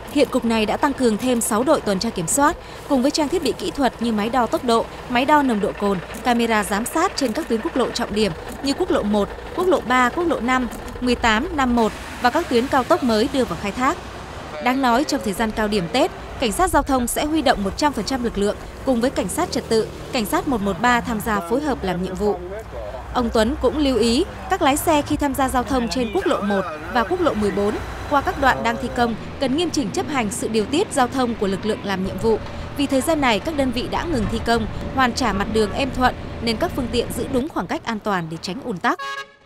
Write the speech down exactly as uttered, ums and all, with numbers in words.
Hiện cục này đã tăng cường thêm sáu đội tuần tra kiểm soát, cùng với trang thiết bị kỹ thuật như máy đo tốc độ, máy đo nồng độ cồn, camera giám sát trên các tuyến quốc lộ trọng điểm như quốc lộ một, quốc lộ ba, quốc lộ năm, mười tám, năm mươi mốt và các tuyến cao tốc mới đưa vào khai thác. Đáng nói, trong thời gian cao điểm Tết, Cảnh sát giao thông sẽ huy động một trăm phần trăm lực lượng cùng với Cảnh sát trật tự, Cảnh sát một một ba tham gia phối hợp làm nhiệm vụ. Ông Tuấn cũng lưu ý các lái xe khi tham gia giao thông trên quốc lộ một và quốc lộ mười bốn qua các đoạn đang thi công cần nghiêm chỉnh chấp hành sự điều tiết giao thông của lực lượng làm nhiệm vụ. Vì thời gian này các đơn vị đã ngừng thi công, hoàn trả mặt đường êm thuận nên các phương tiện giữ đúng khoảng cách an toàn để tránh ùn tắc.